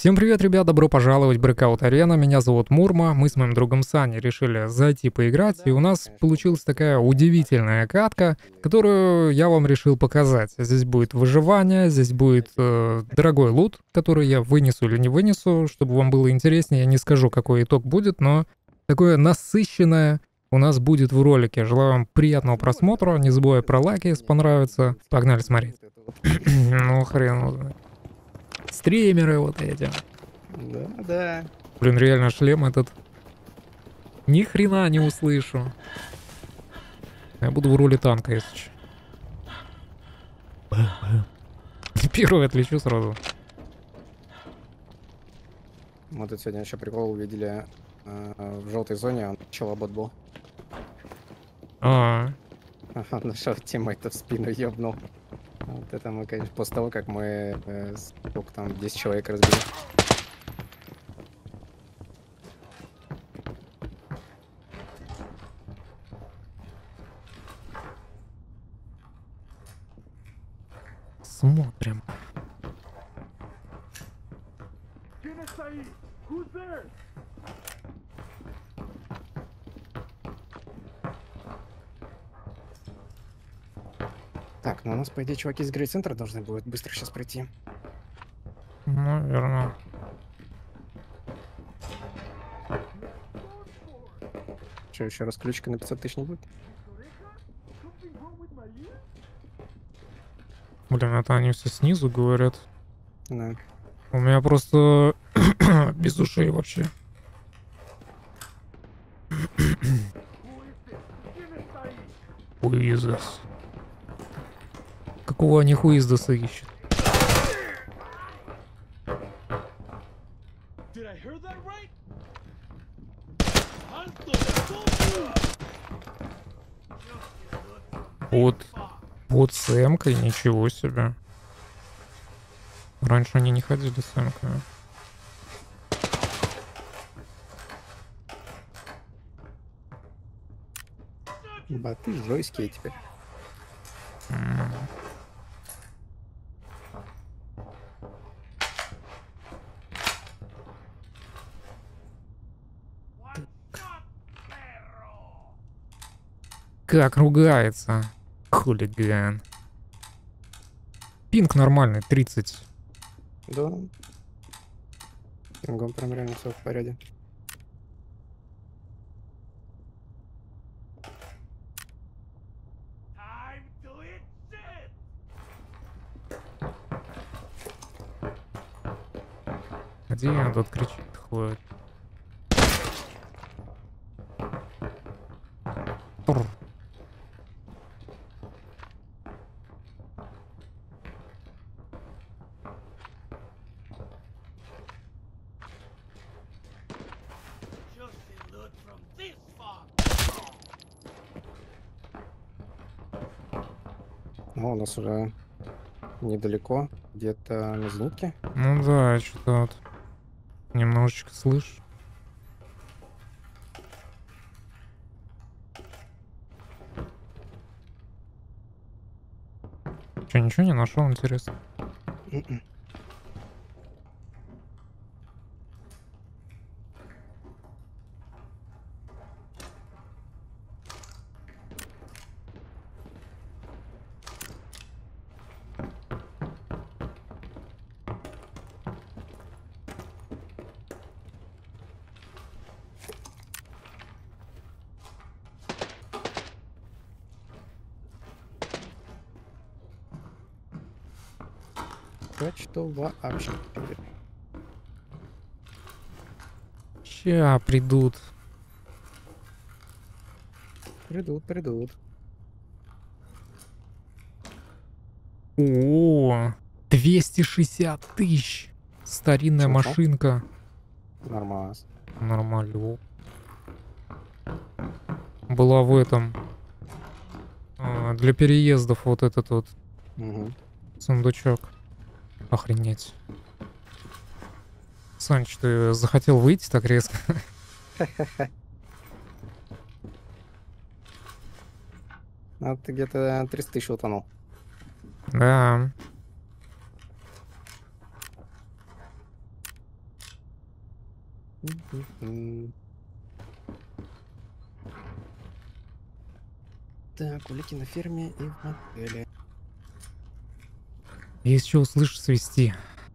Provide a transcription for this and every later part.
Всем привет, ребят, добро пожаловать в Breakout Arena, меня зовут Мурма, мы с моим другом Саней решили зайти поиграть, и у нас получилась такая удивительная катка, которую я вам решил показать. Здесь будет выживание, здесь будет дорогой лут, который я вынесу или не вынесу, чтобы вам было интереснее, я не скажу, какой итог будет, но такое насыщенное у нас будет в ролике. Желаю вам приятного просмотра, не забывай про лайки, если понравится. Погнали смотреть. Ну хрен его знает. Стримеры вот эти. Да, да. Блин, реально шлем этот. Ни хрена не услышу. Я буду в роли танка, если что. Первый отлечу сразу. Мы тут сегодня еще прикол увидели в желтой зоне, он челобот был. Нашего тиммейта в спину ебнул. Вот это мы, конечно, после того, как мы сколько там, 10 человек разбили. Смотрим. Так, ну у нас, по идее, чуваки из грейд-центра должны будут быстро сейчас пройти. Наверное. Что, еще раз ключка на 500 тысяч не будет? Блин, это они все снизу говорят. Да. У меня просто без ушей вообще. Хуиздас. Какого они хуиздаса ищут? Вот с эмкой, ничего себе. Раньше они не ходили с эмками. Боты жесткие теперь. Как ругается. Хулиган. Пинг нормальный, 30. Да. Пингом прям реально все в порядке. Где он тут кричит, ходит? Тур. Ну, у нас уже недалеко, где-то на зенитке. Ну да, что-то вот немножечко слышь. Че, ничего не нашел, интересно? Что вообще? Ща придут. Придут. О, 260 тысяч. Старинная Чё, машинка. Нормально. Нормально. Была в этом. Для переездов вот этот вот сундучок. Охренеть. Саныч, ты захотел выйти так резко? А ты где-то 300 тысяч утонул. Да. М. Так, улики на ферме и в мотеле. Есть что услышишь свисти.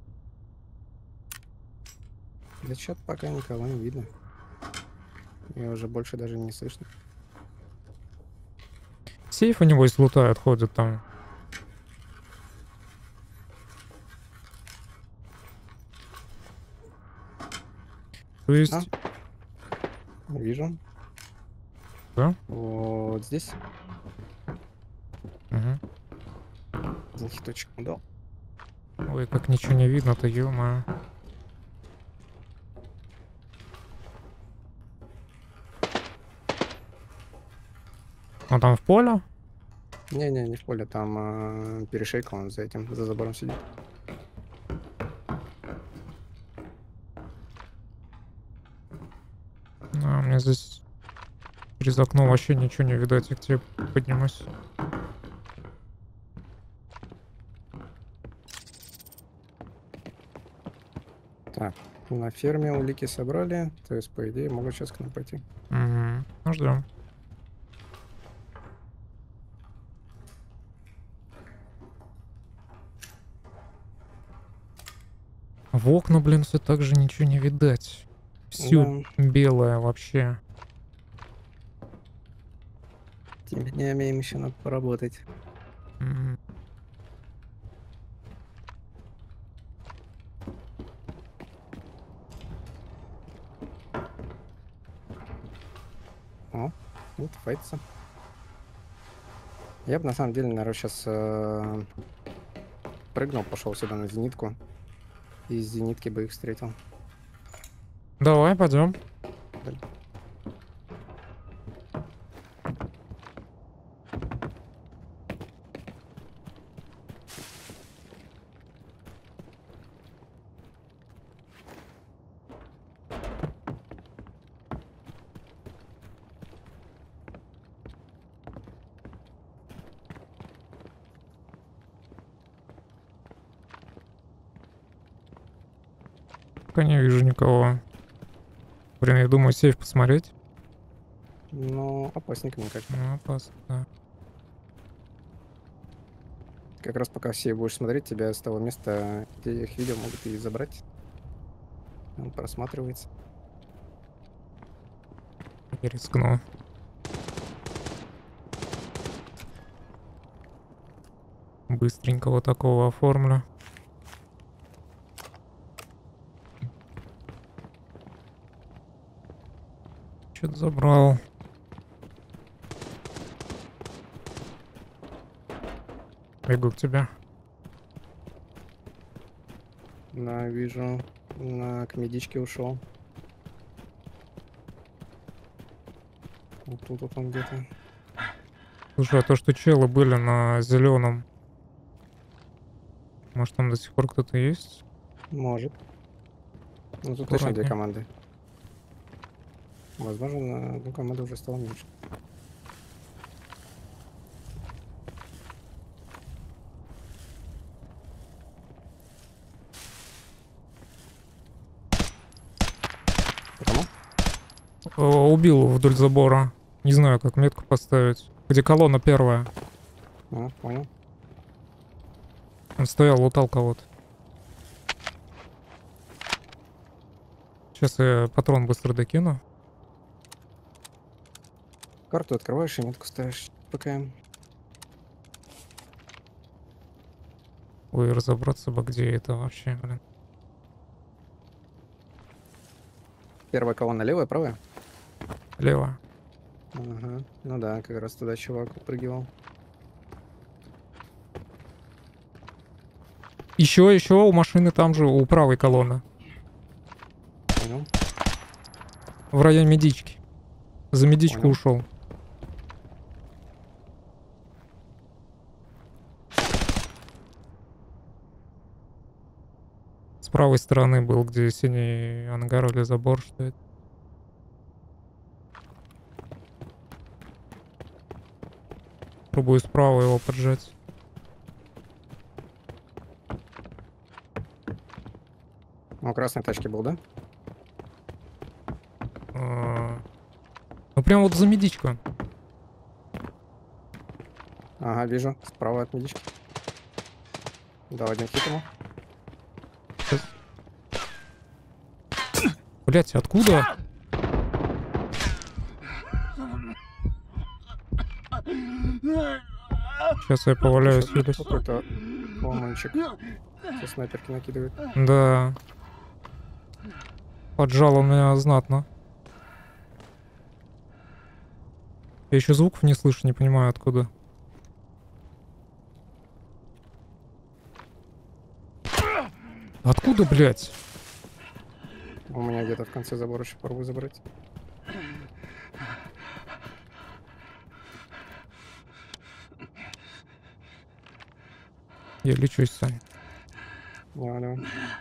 Да чё-то пока никого не видно. И уже больше даже не слышно. Сейфы, небось, лутают, ходят там. То А, есть, вижу. да? Вот здесь. Мгм. Один хиточек ему дал. Ой, как ничего не видно-то, ё-моё. Он там в поле? Не-не, не в поле, там перешейка, он за этим, за забором сидит. А, мне здесь через окно вообще ничего не видать, я к тебе поднимусь. Так, на ферме улики собрали, то есть, по идее, могут сейчас к нам пойти. Угу. Ну, ждем. В окна, блин, все так же ничего не видать. Всё Да, белое вообще. теми днями им еще надо поработать. М. О, вот файтится. Я бы на самом деле, наверное, сейчас прыгнул, пошел сюда на зенитку. И из зенитки бы их встретил. Давай, пойдем. Пока не вижу никого. Блин, я думаю, сейф посмотреть. Ну, опасненько, мне кажется. Ну, опасно, да. Как раз пока все будешь смотреть, тебя с того места, где я их видел, могут и забрать. Он просматривается. Я рискну. Быстренько вот такого оформлю. Что-то забрал. Бегу к тебе. На, вижу, к медичке ушел. Вот тут вот он где-то. Слушай, а то, что челы были на зеленом, может там до сих пор кто-то есть? Может. Ну тут точно две Аккуратнее. команды. Возможно, на одну команду уже стало меньше. Потому? Убил вдоль забора. Не знаю, как метку поставить. Где колонна первая. А, понял. Он стоял, лутал кого-то. Сейчас я патрон быстро докину. Карту открываешь и метку ставишь. ПКМ. Ой, разобраться бы, где это вообще, блин. Первая колонна левая, правая? Лево. Ага. Ну да, как раз туда чувак упрыгивал. Еще у машины там же, у правой колонны. Понял. В районе медички. За медичку Понял. ушел. С правой стороны был, где синий ангар или забор, что это. Пробую справа его поджать. Он в красной тачке был, да? Ну прям вот за медичка. Ага, вижу. Справа от медички. Дал один хит ему. Блять, откуда? Сейчас я поваляюсь, Юлис. Какой-то ломанчик со снайперки накидывает. Да. Поджал он меня знатно. Я еще звуков не слышу, не понимаю откуда. Откуда, блядь? У меня где-то в конце забора еще попробую забрать. Я лечусь, Сань. Давай, давай.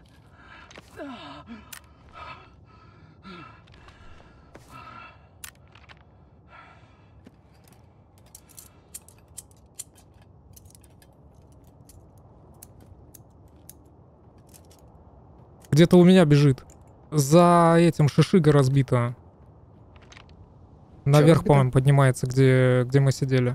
Где-то у меня бежит. За этим шишига разбита. Наверх, разбита? по-моему, поднимается, где мы сидели.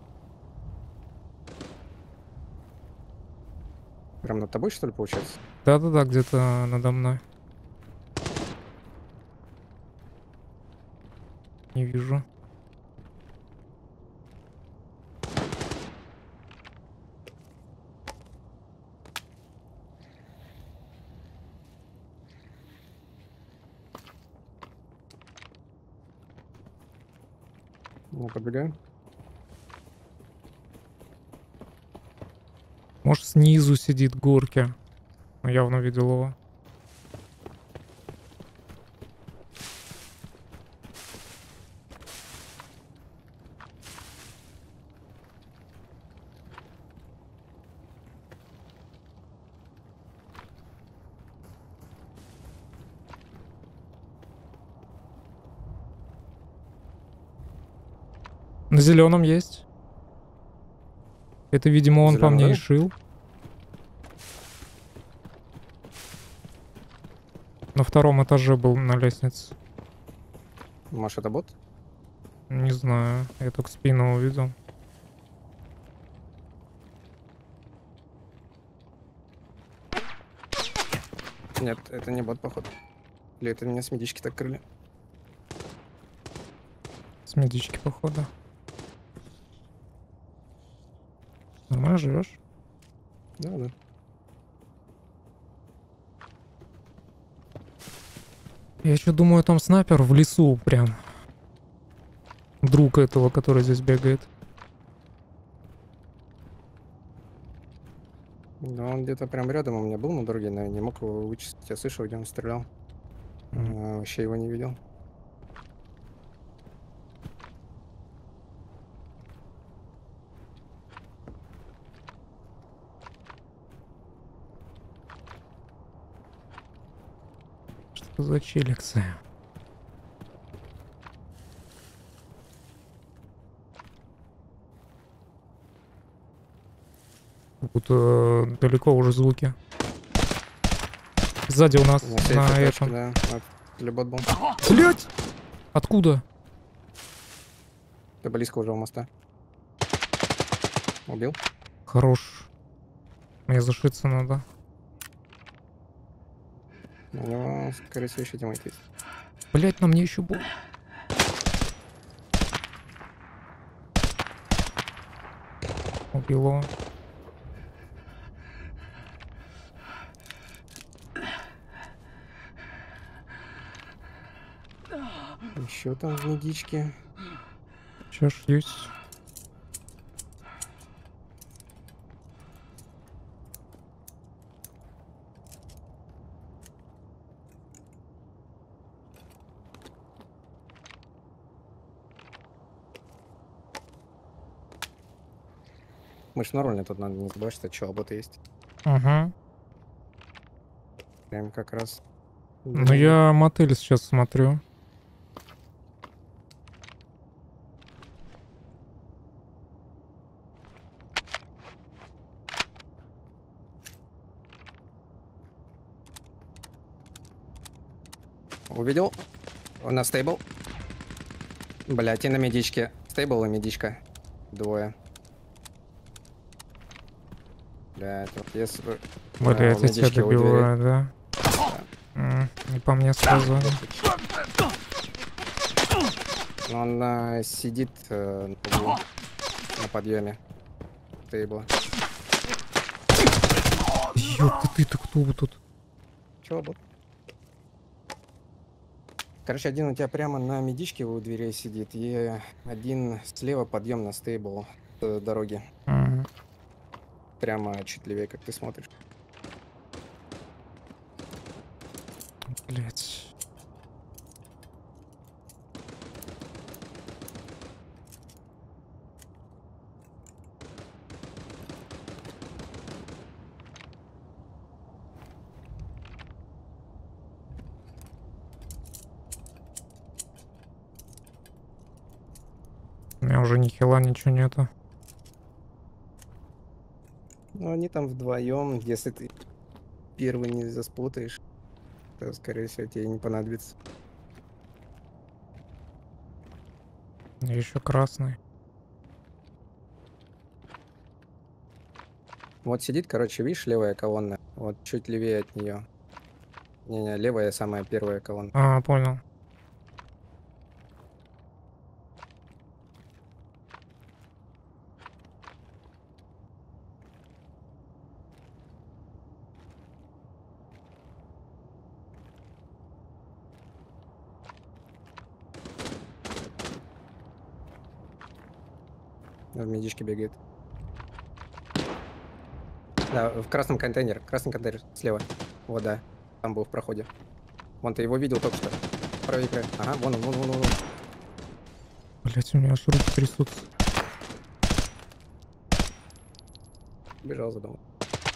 Прям над тобой, что ли, получается? Да-да-да, где-то надо мной. Не вижу. Я подбегаю. Может, снизу сидит горки. Явно видел его. На зеленом есть. Это, видимо, он по Зелёном, мне да? и шил. На втором этаже был на лестнице. Может, это бот? Не знаю, я только спину увидел. Нет, это не бот, походу. Или это меня с медички так крыли? С медички, походу. Нормально живешь? Да, да. Я еще думаю, там снайпер в лесу прям. Друг этого, который здесь бегает. Да, он где-то прям рядом у меня был на дороге, но я не мог его вычислить. Я слышал, где он стрелял. Вообще его не видел. Что за челиксы? Как будто далеко уже звуки. Сзади у нас У меня сейф на и тачки, этом. да. Или бот был. Блять! Откуда? Ты близко уже у моста. Убил? Хорош. Мне зашиться надо. У него, скорее всего, еще тиммейт есть. Блять, на мне еще был. Убил его. Еще там в медичке. Сейчас шьюсь. Мы ж нормально, тут надо не забывать, что челоботы есть. Угу. Прям как раз. Ну я мотель сейчас смотрю. Увидел? У нас стейбл. Блять, и на медичке. Стейбл и медичка. Двое. Блять, вот если... Блять, у я тебя медички у двери. добиваю, да? Не по мне сразу. Он сидит на углу, на подъеме. Стейбла. Ёпта, ты-то кто вы тут? Чего, бот? Короче, один у тебя прямо на медичке у дверей сидит, и один слева подъем на стейбл с дороги. Прямо чуть левее, как ты смотришь. Блять. У меня уже ни хила, ничего нету. Ну, они там вдвоем, если ты первый не заспутаешь, то, скорее всего, тебе не понадобится. Еще красный. Вот сидит, короче, видишь, левая колонна. Вот чуть левее от нее. Не-не, левая самая первая колонна. Понял. В медичке бегает. Да, в красном контейнер. Красный контейнер слева. Вот, да. Там был в проходе. Вон, ты его видел только что. Правый край. Ага, вон он, вон. Блять, у меня аж руки трясутся. Бежал за домом.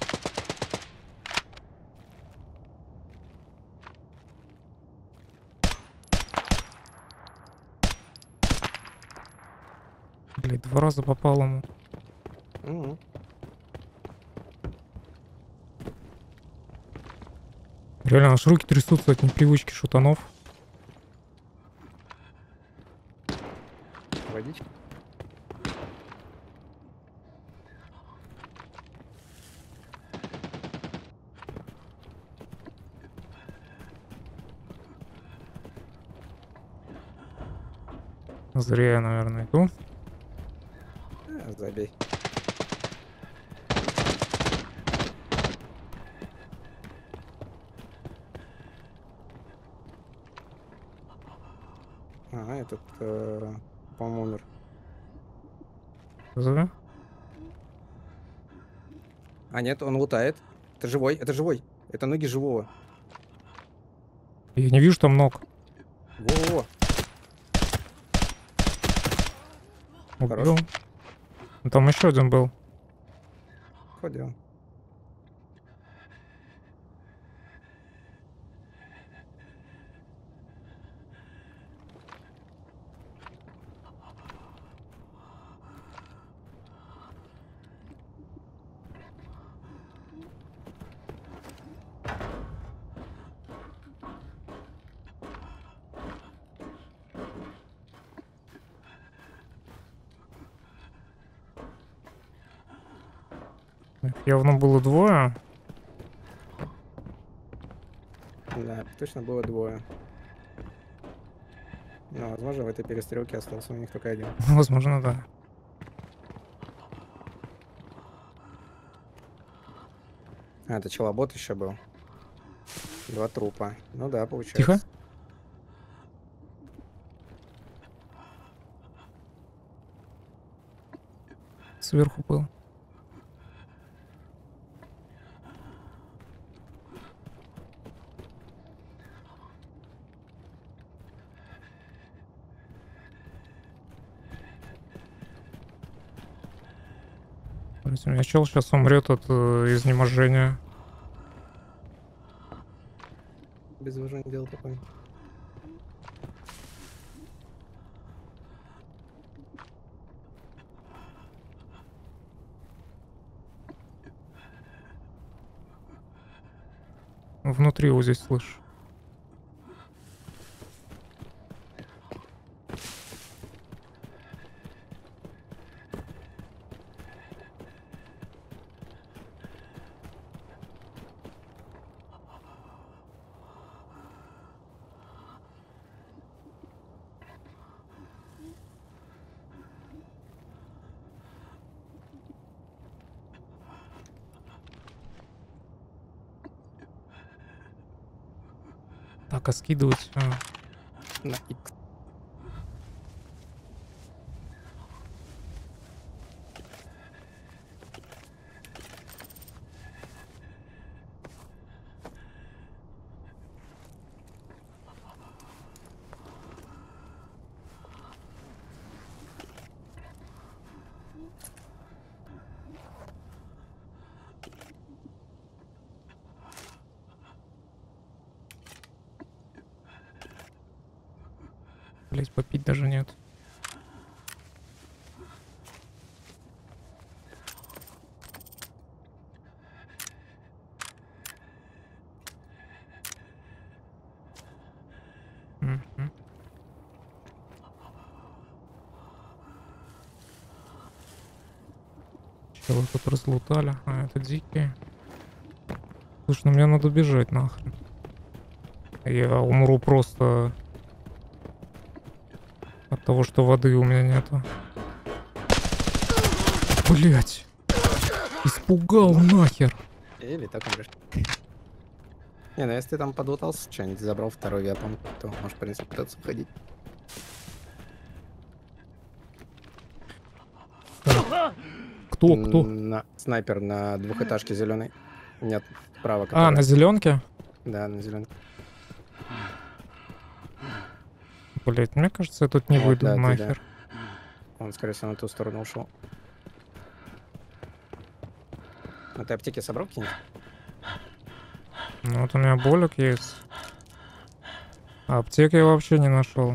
Блять, 2 раза попал ему. Угу. Реально, аж руки трясутся от непривычки шутанов. Водичка. Зря я, наверное, иду. Забей. Ага, этот, по-моему, умер. Зря. А нет, он лутает. Это живой, это живой. Это ноги живого. Я не вижу там ног. Во-во-во. Убил. Ну, там еще один был. Ходил. Их явно было двое. Да, точно было двое. Но, возможно, в этой перестрелке остался у них только один. Возможно, да. А, это челобот еще был. 2 трупа. Ну да, получается. Тихо. Сверху был. У меня чел сейчас умрет от изнеможения. Без уважения дело такое. Внутри его здесь слышь. Так, а скидывать... На X. Блять, попить даже нет. Мгм. Чего тут разлутали? А, это дикие. Слушай, ну мне надо бежать нахрен. Я умру просто от того, что воды у меня нету. Блять! Испугал нахер! Или так умрешь. Не, ну если ты там подлутался, что-нибудь забрал второй виапом, то можешь, в принципе, пытаться входить. Кто? Снайпер на двухэтажке зеленый. Нет, справа. А, на зеленке? Да, на зеленке. Блять, мне кажется, я тут не Вот, выйду да, ты, нахер. Он, скорее всего, на ту сторону ушел. А ты аптеки собрал какие-нибудь? Ну вот у меня болик есть. А аптеки я вообще не нашел.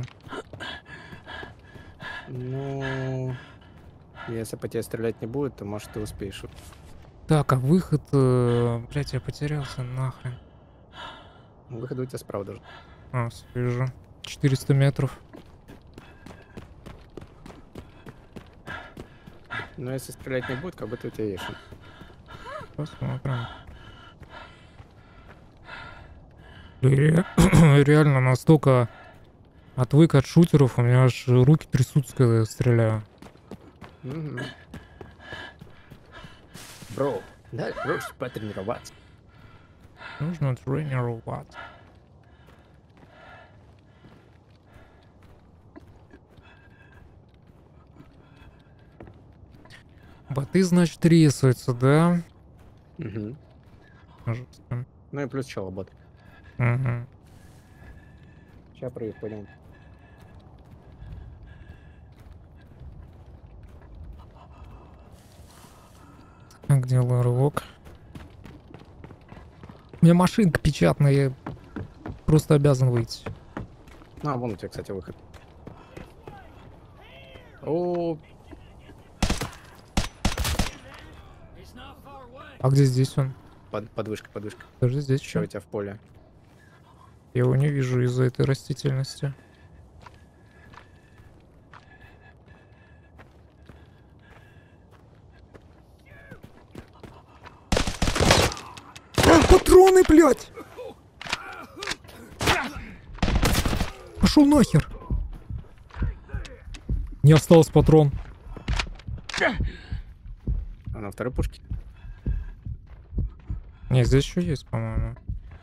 Ну, если по тебе стрелять не будет, то, может, ты успеешь. Так, а выход... Блять, я потерялся нахрен. Выход у тебя справа даже. А, вижу. 400 метров. Но если стрелять не будет, как будто у тебя есть. Посмотрим. Реально настолько отвык от шутеров, у меня аж руки трясутся, когда я стреляю. Бро, да, проще потренироваться. Нужно тренироваться. Боты, значит, рисуются, да? Угу. Жестко. Ну и плюс челобот. Угу. Сейчас прыгай, пойдем. А где рывок? У меня машинка печатная, я просто обязан выйти. А, вон у тебя, кстати, выход. О, А где здесь он? подвышка. Даже здесь Еще у что? тебя в поле. Я его не вижу из-за этой растительности. Патроны, блядь! Пошел нахер! Не осталось патрон. А на второй пушке? Не, здесь еще есть, по-моему.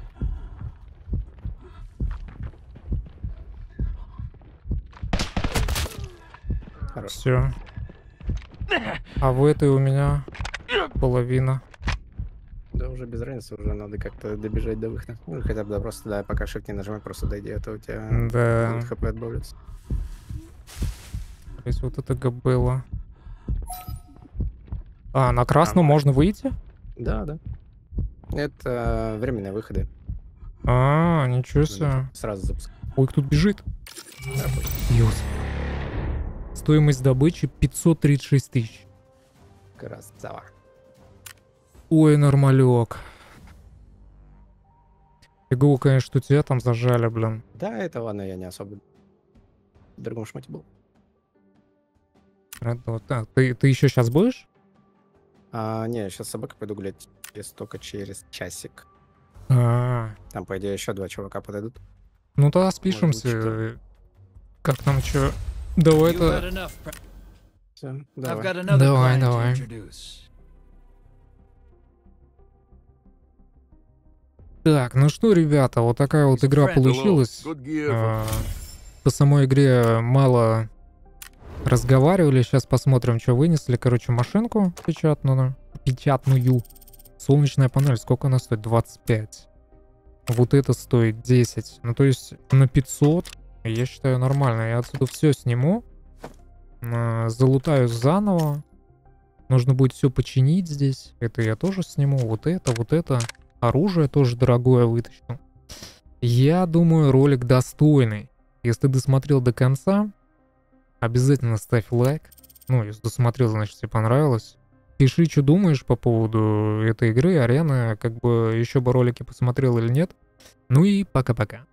Хорош. Все. А в этой у меня половина. Да уже без разницы, уже надо как-то добежать до выхода. Ну, хотя бы да, просто, да, пока shift не нажимай, просто дойди, а то у тебя Да. будет хп отбавляться. То есть вот это габелла. А, на красном можно выйти? Да. Это временные выходы. А, ничего себе. Сразу запуск. Ой, кто-то бежит. Ёс. Стоимость добычи 536 тысяч. Красава. Ой, нормалек. Фигово, конечно, что тебя там зажали, блин. Да, это ладно, я не особо в другом шмоте был. Вот так. Ты еще сейчас будешь? Не, сейчас с собакой пойду гулять. Если только через часик. А, Там, по идее, еще 2 чувака подойдут. ну тогда спишемся. Как там что? Давай это. Все, Давай. Так, ну что, ребята, вот такая вот игра получилась. По самой игре мало разговаривали. Сейчас посмотрим, что вынесли. Короче, машинку печатную. Солнечная панель, сколько она стоит? 25. Вот это стоит 10. Ну, то есть на 500, я считаю, нормально. Я отсюда все сниму. Залутаю заново. Нужно будет все починить здесь. Это я тоже сниму. Вот это, вот это. Оружие тоже дорогое вытащу. Я думаю, ролик достойный. Если ты досмотрел до конца, обязательно ставь лайк. Ну, если досмотрел, значит, тебе понравилось. Пиши, что думаешь по поводу этой игры, арены. Как бы еще бы ролики посмотрел или нет. Ну и пока-пока.